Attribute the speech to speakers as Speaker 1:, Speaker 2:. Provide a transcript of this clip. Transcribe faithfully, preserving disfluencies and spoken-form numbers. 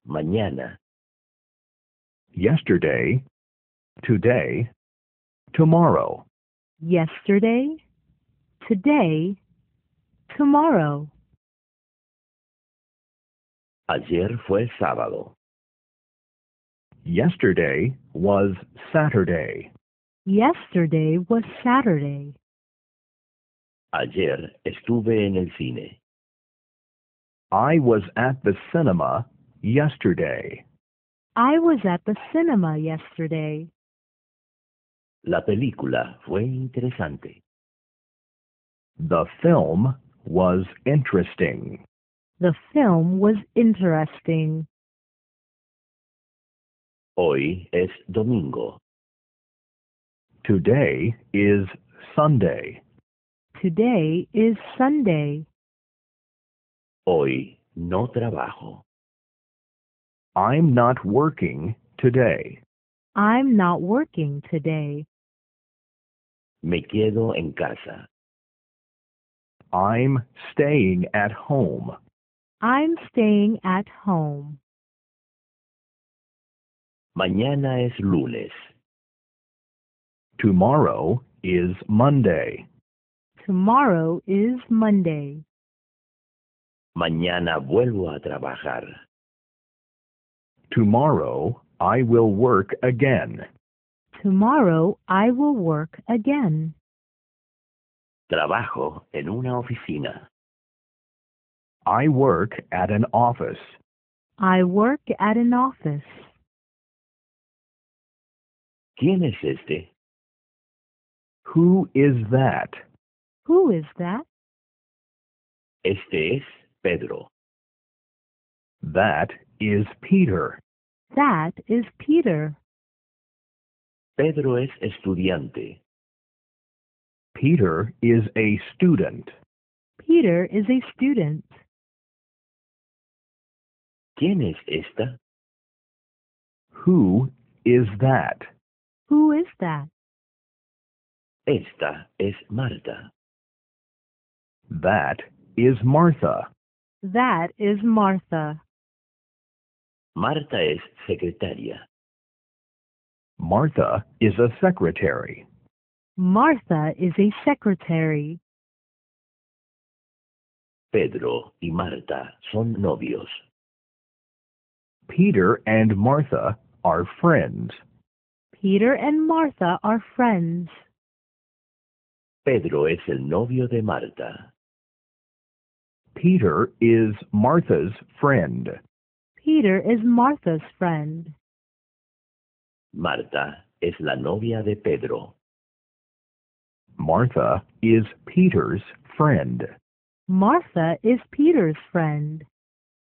Speaker 1: mañana,
Speaker 2: yesterday, today, tomorrow.
Speaker 3: Yesterday, today, tomorrow.
Speaker 1: ayer fue sábado,
Speaker 2: Yesterday was Saturday.
Speaker 3: Yesterday was Saturday.
Speaker 1: ayer estuve en el cine,
Speaker 2: I was at the cinema yesterday.
Speaker 3: I was at the cinema yesterday.
Speaker 1: la película fue interesante,
Speaker 2: The film was interesting.
Speaker 3: The film was interesting.
Speaker 1: hoy es domingo,
Speaker 2: Today is Sunday.
Speaker 3: Today is Sunday.
Speaker 1: hoy no trabajo,
Speaker 2: I'm not working today.
Speaker 3: I'm not working today.
Speaker 1: me quedo en casa,
Speaker 2: I'm staying at home.
Speaker 3: I'm staying at home.
Speaker 1: mañana es lunes,
Speaker 2: Tomorrow is Monday.
Speaker 3: Tomorrow is Monday.
Speaker 1: mañana vuelvo a trabajar,
Speaker 2: Tomorrow I will work again.
Speaker 3: Tomorrow I will work again.
Speaker 1: trabajo en una oficina,
Speaker 2: I work at an office.
Speaker 3: I work at an office.
Speaker 1: ¿quién es este?
Speaker 2: Who is that?
Speaker 3: Who is that?
Speaker 1: Este es Pedro,
Speaker 2: That is Peter.
Speaker 3: That is Peter.
Speaker 1: Pedro es estudiante,
Speaker 2: Peter is a student.
Speaker 3: Peter is a student.
Speaker 1: ¿quién es esta?
Speaker 2: Who is that?
Speaker 3: Who is that?
Speaker 1: Esta es Marta,
Speaker 2: That is Martha.
Speaker 3: That is Martha.
Speaker 1: Marta es secretaria,
Speaker 2: Martha is a secretary.
Speaker 3: Martha is a secretary.
Speaker 1: Pedro y Marta son novios,
Speaker 2: Peter and Martha are friends.
Speaker 3: Peter and Martha are friends.
Speaker 1: Pedro es el novio de Marta,
Speaker 2: Peter is Martha's friend.
Speaker 3: Peter is Martha's friend.
Speaker 1: Marta es la novia de Pedro,
Speaker 2: Martha is Peter's friend.
Speaker 3: Martha is Peter's friend.